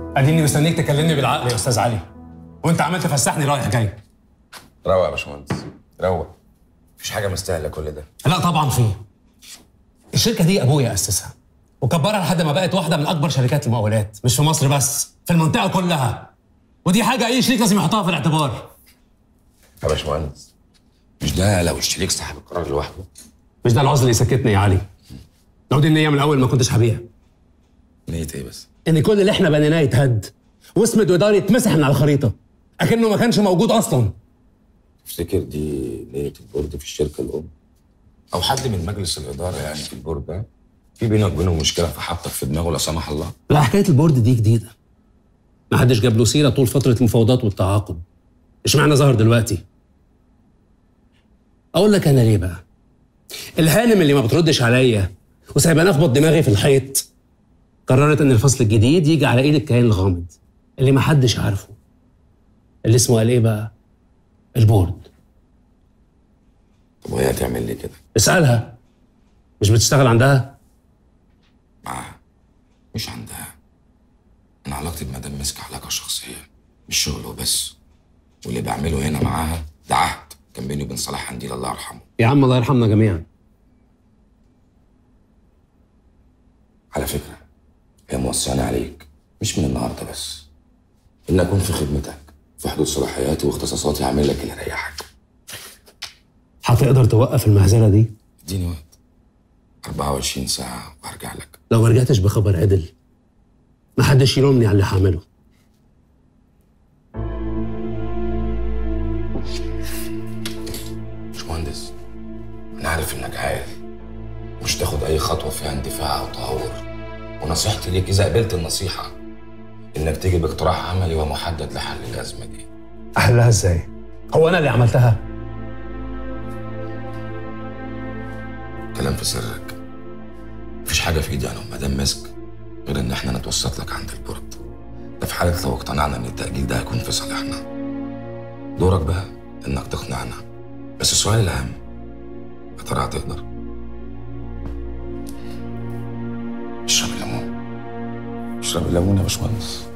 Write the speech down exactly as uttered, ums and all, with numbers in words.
اديني مستنيك تكلمني بالعقل يا استاذ علي، وانت عمال تفسحني رايح جاي. روق يا باشمهندس روق، مفيش حاجه مستاهله كل ده. لا طبعا في. الشركه دي ابويا اسسها وكبرها لحد ما بقت واحده من اكبر شركات المقاولات، مش في مصر بس، في المنطقه كلها. ودي حاجه اي شريك لازم يحطها في الاعتبار. يا باشمهندس مش ده لو الشريك صاحب القرار لوحده؟ مش ده العذر اللي يسكتني يا علي. لو دي النيه من الاول ما كنتش هبيع. نية ايه بس؟ ان كل اللي احنا بنيناه يتهد واسم الاداره يتمسح من على الخريطه اكنه ما كانش موجود اصلا. تفتكر دي نية البورد في الشركه الام؟ او حد من مجلس الاداره يعني في البورد ده؟ في بينك وبينهم مشكله فحطك في دماغه لا سمح الله؟ لا، حكايه البورد دي جديده. ما حدش جاب له سيره طول فتره المفاوضات والتعاقد. اشمعنى ظهر دلوقتي؟ اقول لك انا ليه بقى. الهانم اللي ما بتردش عليا وسايباني اخبط دماغي في الحيط قررت ان الفصل الجديد يجي على ايد الكيان الغامض اللي ما حدش عارفه، اللي اسمه قال ايه بقى؟ البورد. طب وهي هتعمل لي كده؟ اسالها. مش بتشتغل عندها؟ معاها مش عندها. انا علاقتي بمدام مسك علاقه شخصيه مش شغل وبس، واللي بعمله هنا معاها ده عهد كان بيني وبين صلاح حنديل الله يرحمه. يا عم الله يرحمنا جميعا. على فكره هي موصياني عليك مش من النهارده بس، ان اكون في خدمتك في حدود صلاحياتي واختصاصاتي، هعمل لك اللي يريحك. هتقدر توقف المهزله دي؟ اديني وقت أربعة وعشرين ساعه وهرجع لك. لو ما رجعتش بخبر عدل محدش يلومني على اللي هعمله. باشمهندس انا عارف انك عارف مش تاخد اي خطوه فيها اندفاع او تهور، ونصيحتي ليك اذا قبلت النصيحه انك تيجي باقتراح عملي ومحدد لحل الازمه دي. احلها ازاي؟ هو انا اللي عملتها؟ كلام في سرك. مفيش حاجه في ايدي انا ومدام مسك غير ان احنا نتوسط لك عند البورد، ده في حاله لو اقتنعنا ان التاجيل ده هيكون في صالحنا. دورك بقى انك تقنعنا، بس السؤال الاهم يا ترى هتقدر؟ اشرب الليمون اشرب الليمون يا باشمهندس.